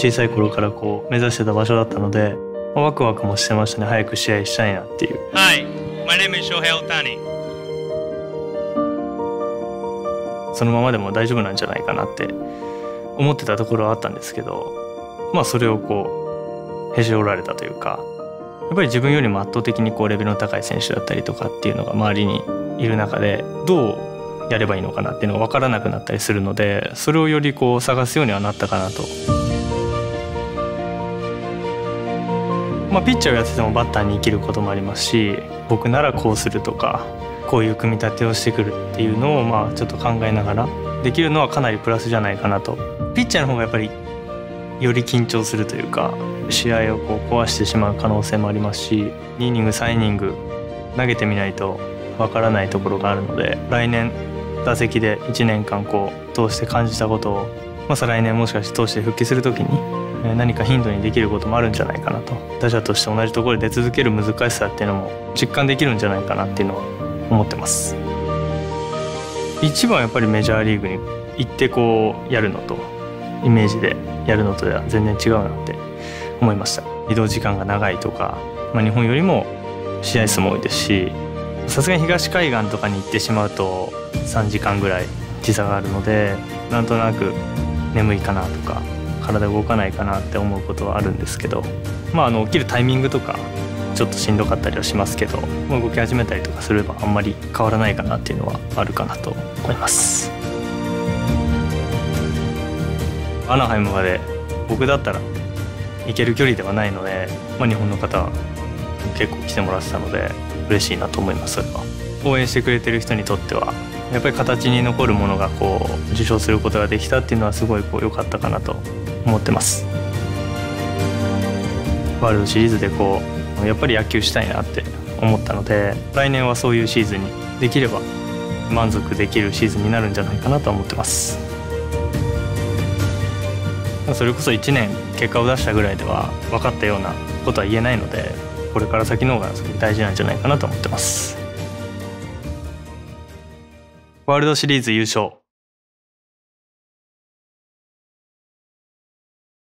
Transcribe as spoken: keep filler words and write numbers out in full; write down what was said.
小さい頃からこう目指してた場所だったので、まあ、ワクワクもしてましたね。早く試合したいなっていう。 Hi, my name is Shohei Ohtani. そのままでも大丈夫なんじゃないかなって思ってたところはあったんですけど、まあそれをこうへし折られたというか、やっぱり自分よりも圧倒的にこうレベルの高い選手だったりとかっていうのが周りにいる中で、どうやればいいのかなっていうのが分からなくなったりするので、それをよりこう探すようにはなったかなと。まあピッチャーをやっててもバッターに生きることもありますし、僕ならこうするとか、こういう組み立てをしてくるっていうのをまあちょっと考えながらできるのはかなりプラスじゃないかなと。ピッチャーの方がやっぱりより緊張するというか、試合をこう壊してしまう可能性もありますし、にイニングさんイニング投げてみないとわからないところがあるので、来年打席でいちねんかんこう通して感じたことを、まあ、再来年もしかして通して復帰するときに何かヒントにできることもあるんじゃないかなと。打者として同じところで出続ける難しさっていうのも実感できるんじゃないかなっていうのは思ってます。一番やっぱりメジャーリーグに行ってこうやるのとイメージでやるのとでは全然違うなって思いました。移動時間が長いとか、まあ、日本よりも試合数も多いですし、さすがに東海岸とかに行ってしまうとさんじかんぐらい時差があるので、なんとなく眠いかなとか体動かないかなって思うことはあるんですけど、まあ、あの起きるタイミングとかちょっとしんどかったりはしますけど、もう動き始めたりとかすればあんまり変わらないかなっていうのはあるかなと思います。アナハイムまで僕だったら行ける距離ではないので、まあ、日本の方は結構来てもらってたので嬉しいなと思います。それは応援してくれてる人にとってはやっぱり形に残るものがこう受賞することができたっていうのはすごいこう良かったかなと思ってます。ワールドシリーズでこうやっぱり野球したいなって思ったので、来年はそういうシーズンにできれば満足できるシーズンになるんじゃないかなと思ってます。それこそいちねん結果を出したぐらいでは分かったようなことは言えないので、これから先の方がすごい大事なんじゃないかなと思ってます。ワールドシリーズ優勝